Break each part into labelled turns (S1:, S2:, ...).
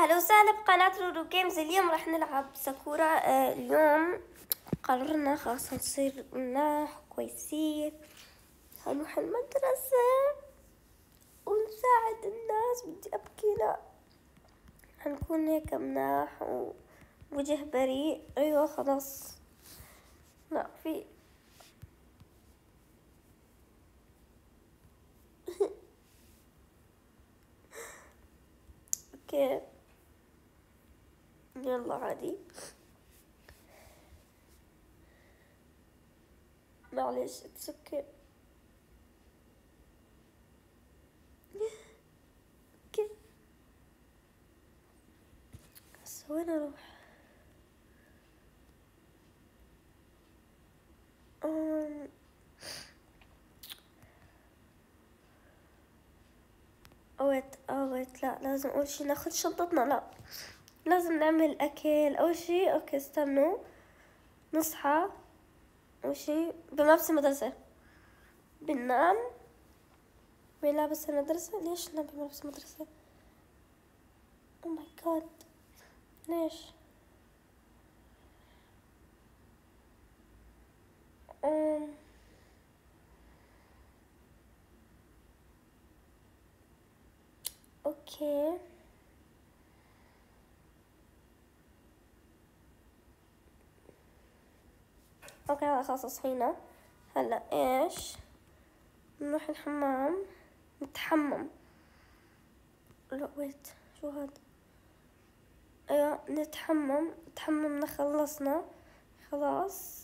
S1: اهلا وسهلا بقناة رورو جيمز. اليوم راح نلعب ساكورا. اليوم قررنا خلاص نصير مناح كويسين، هنروح المدرسة ونساعد الناس. بدي ابكي، لا هنكون هيك مناح ووجه بريء. ايوه خلاص، لا في اوكي يلا عادي، معلش اتس اوكي. اوكي هسه وين اروح؟ أم... اويت لا، لازم اول شي ناخد شنطتنا. لا لازم نعمل اكل اول شي. اوكي استنوا، نصحى اول شي بملابس المدرسة، بننام بملابس المدرسة. ليش ننام بملابس المدرسة؟ او ماي جاد ليش؟ أم... اوكي اوكي هلا خلاص صحينا. هلا ايش؟ نروح الحمام، نتحمم. لا ويت، شو هاد؟ ايوه نتحمم، تحممنا خلصنا خلاص.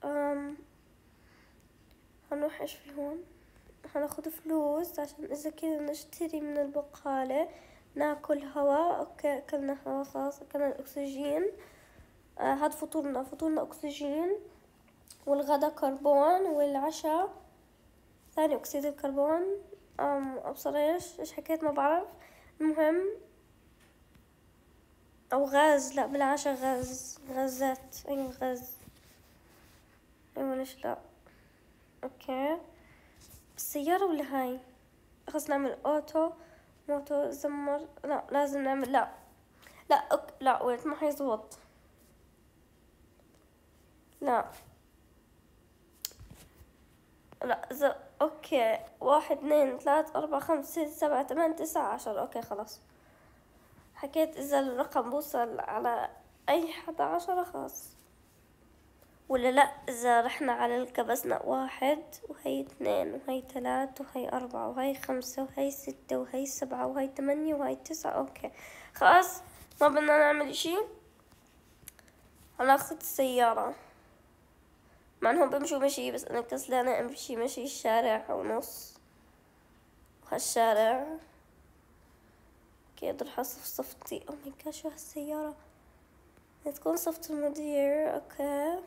S1: هنروح ايش في هون؟ هناخد فلوس عشان اذا كنا نشتري من البقالة. ناكل هواء. اوكي اكلنا هواء خلاص، اكلنا الاكسجين. هاد فطورنا اكسجين، والغدا كربون، والعشاء ثاني اكسيد الكربون. ابصر ايش حكيت ما بعرف. المهم او غاز، لا بالعشاء غازات. ايوه غاز، ايوه ليش لا. اوكي السيارة ولا هاي؟ خلص نعمل اوتو موتو زمر. لا لازم نعمل، لا لا ويت ما حيزبط. لا لا اوكي 1 2 3 4 5 6 7 8 9 10. اوكي خلاص حكيت اذا الرقم بوصل على اي 11 خلاص. ولا لا، اذا رحنا على الكبسنا 1 وهي 2 وهي 3 وهي 4 وهي 5 وهي 6 وهي 7 وهي 8 وهي 9. اوكي خلاص ما بدنا نعمل اشي. هناخد السيارة، مع انهم بمشوا مشي بس انا كسلانة امشي مشي الشارع ونص. وهالشارع اوكي راح اصف صفتي. او ماي جاد شو هالسيارة، تكون صفة المدير. اوكي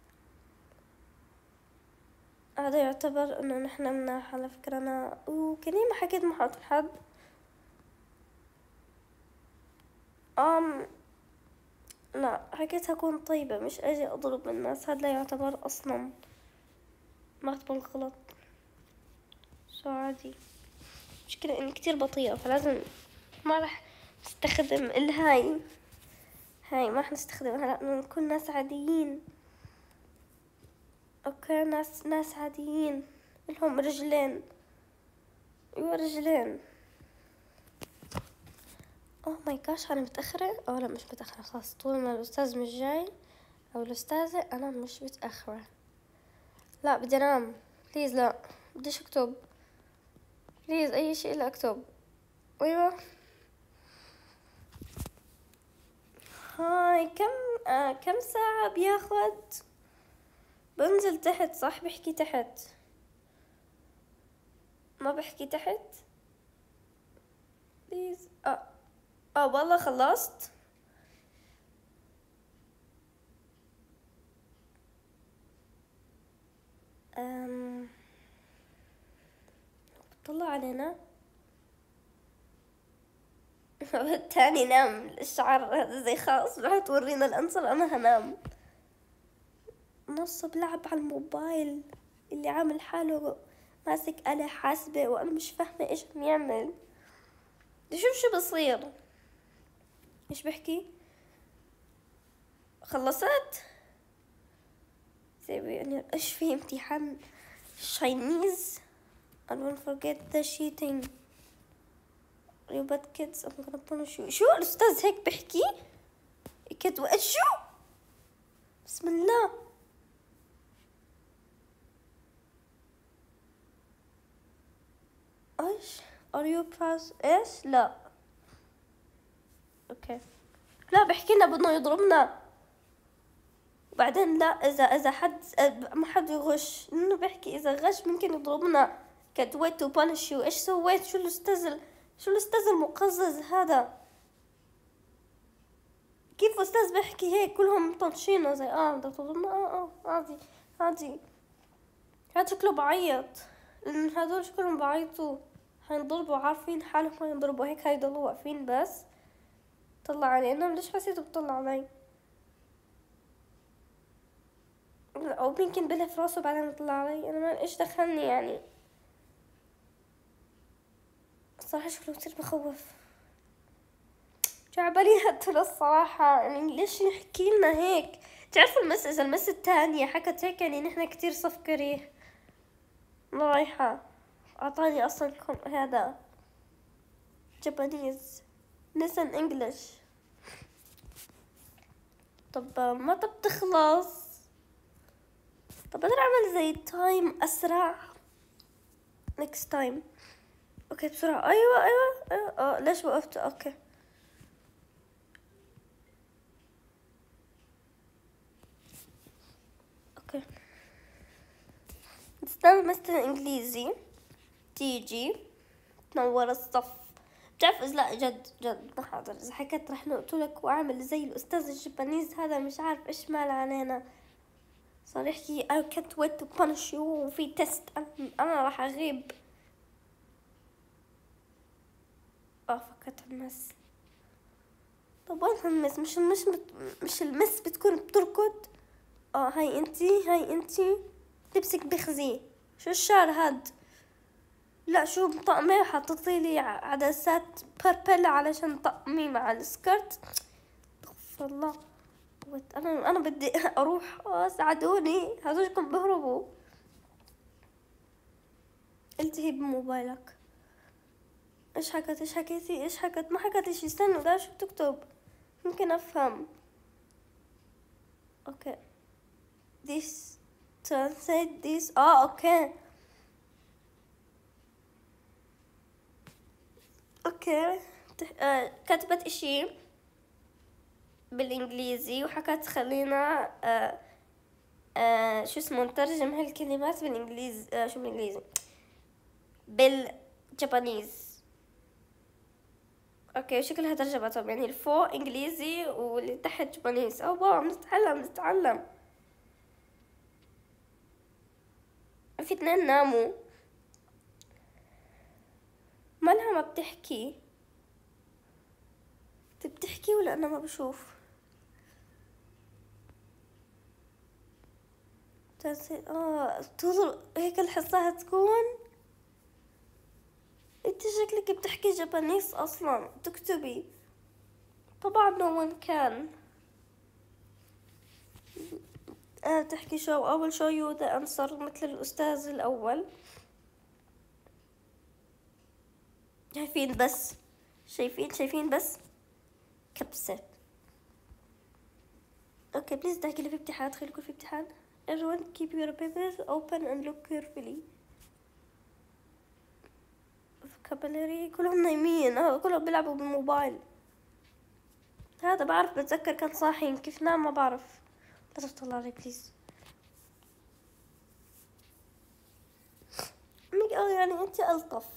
S1: هذا يعتبر انه نحن مناح على فكرة. انا وكني ما حكيت مع حد. لا حكيت هكون طيبة، مش اجي اضرب الناس. هذا لا يعتبر اصلا مرت بالغلط. شو عادي، مشكلة اني كتير بطيئة فلازم ما راح نستخدم هاي ما راح نستخدمها. لا نكون ناس عاديين. اوكي ناس عاديين لهم رجلين. ايوه رجلين. اوه ماي جاش انا متأخرة. او لا مش متأخرة خلاص، طول ما الاستاذ مش جاي او الاستاذة انا مش متأخرة. لا بدي انام بليز. لا بديش اكتب بليز اي شيء الا اكتب. ايوه هاي كم ساعة بياخد؟ بنزل تحت صح؟ بحكي تحت ما بحكي تحت بليز. والله خلصت. طلع علينا. التاني نام. الشعر هذا زي خاص راح تورينا الأنصر. أنا هنام. نصب لعب على الموبايل اللي عامل حاله ماسك آلة حاسبة، وأنا مش فاهمة إيش عم يعمل. بدي شوف شو بصير. ايش بحكي؟ خلصت؟ يعني ايش في امتحان Chinese. I won't forget the cheating. You bad kids, I'm gonna punish you. شو الأستاذ هيك بحكي؟ كد شو؟ بسم الله. ايش؟ Are you pass؟ ايش؟ لا. اوكي. لا بحكي لنا بدنا يضربنا. وبعدين لا إذا حد ما حد يغش، إنه بحكي إذا غش ممكن يضربنا. كد way to punish you. إيش سويت؟ شو الأستاذ المقزز هذا؟ كيف أستاذ بحكي هيك كلهم مطنشينه زي بدك تضربنا؟ عادي عادي. هاد شكله بعيط، لأن هدول شكلهم بعيطوا، حينضربوا عارفين حالهم حينضربوا، هيك هيضلوا واقفين بس. طلع علي أنا ليش حسيته بطلع علي؟ أو يمكن بلف راسه بعدين طلع علي، أنا ما إيش دخلني يعني. الصراحة شكله كتير بخوف. جعبالي هدول الصراحة، يعني ليش يحكي لنا هيك؟ تعرفوا إذا المس التانية حكت هيك يعني نحنا كتير صف كريه. رايحة أعطاني أصلا هذا جابانيز listen English. طب ما بتخلص. طب أقدر أعمل زي تايم أسرع next time. أوكي بسرعة. أيوة. ليش وقفت؟ أوكي نستنى مثلا إنجليزي تيجي تنور الصف. بتعرف إذا لا جد حاضر إذا حكيت رح نقتلك وأعمل زي الأستاذ الجابانيز هذا مش عارف إيش مال علينا. صار يحكي I can't wait to punish you وفي تست أنا راح أغيب. فكرت المس. طب وين المس؟ مش المس بتكون بتركض. هاي انتي لبسك بخزي. شو الشعر هاد؟ لا شو مطقمة حطيتيلي عدسات بيربل علشان طقمي مع السكرت. استغفر الله. انا بدي اروح. ساعدوني هذولكم بهربوا. التهي بموبايلك. ايش حكت ما حكت شي. استنوا ده شو بتكتب؟ ممكن افهم. اوكي this translate this. اوكي كتبت اشي بالانجليزي وحكت خلينا شو اسمه نترجم هالكلمات بالانجليزي. شو بالانجليزي بالجابانيز. اوكي شكلها ترجمتهم يعني الفوق انجليزي واللي تحت جابانيز. واو نتعلم. في 2 ناموا. مالها ما بتحكي؟ بتحكي ولا انا ما بشوف؟ تظل هيك الحصة هتكون. انت شكلك بتحكي جابانيس اصلا تكتبي. طبعا no one can. تحكي اول show you the answer مثل الاستاذ الاول. شايفين بس كبسة. اوكي بليز تحكي لي في امتحان. خلي يكون في امتحان. everyone keep your papers open and look carefully. vocabulary كلهم نايمين. كلهم بيلعبوا بالموبايل. هذا بعرف بتذكر كان صاحي كيف نام ما بعرف. لا تطلع لي بليز. يعني انت الطف.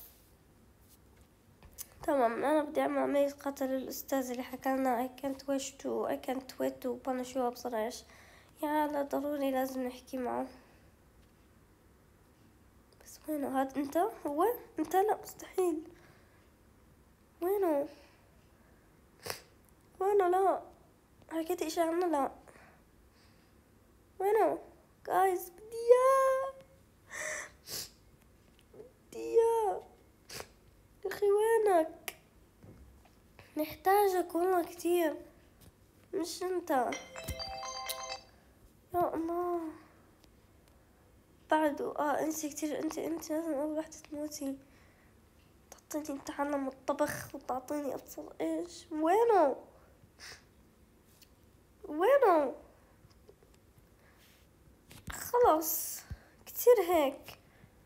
S1: تمام انا بدي اعمل عملية قتل الاستاذ اللي حكى لنا I can't wait to punish you. ابصر ايش يا لا ضروري لازم نحكي معه. بس وينه هاد؟ انت هو انت؟ لا مستحيل. وينه؟ لا حكيت اشي عنه. لا وينه جايز؟ بدي اياه يا اخي. وينك نحتاجك والله كتير، مش انت. يا الله. بعده انت كتير، انت لازم اول وحدة تموتي. تعطيني امتحان الطبخ وتعطيني ابصر ايش؟ وينه؟ خلاص كتير هيك.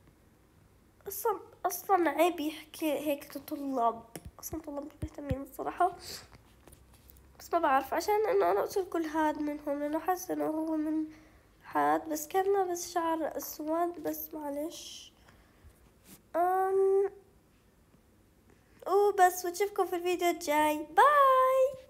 S1: اصلا عيب يحكي هيك لطلاب، اصلا طلاب مش مهتمين الصراحة. بس ما بعرف، عشان انه انا قلت كل هاد منهم، لانه حاسة انه هو من حاد، بس كان لابس شعر اسود. بس معلش. وبس، واشوفكم في الفيديو الجاي. باي.